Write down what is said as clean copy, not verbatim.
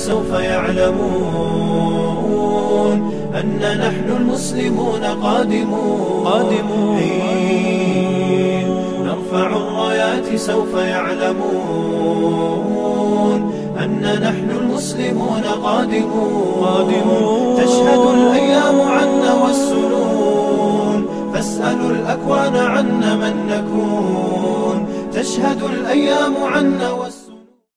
سوف يعلمون أن نحن المسلمون قادمون. حين نرفع الرايات سوف يعلمون أن نحن المسلمون قادمون. تشهد الأيام عنا والسنون، فاسألوا الأكوان عنا من نكون. تشهد الأيام عنا والسنون.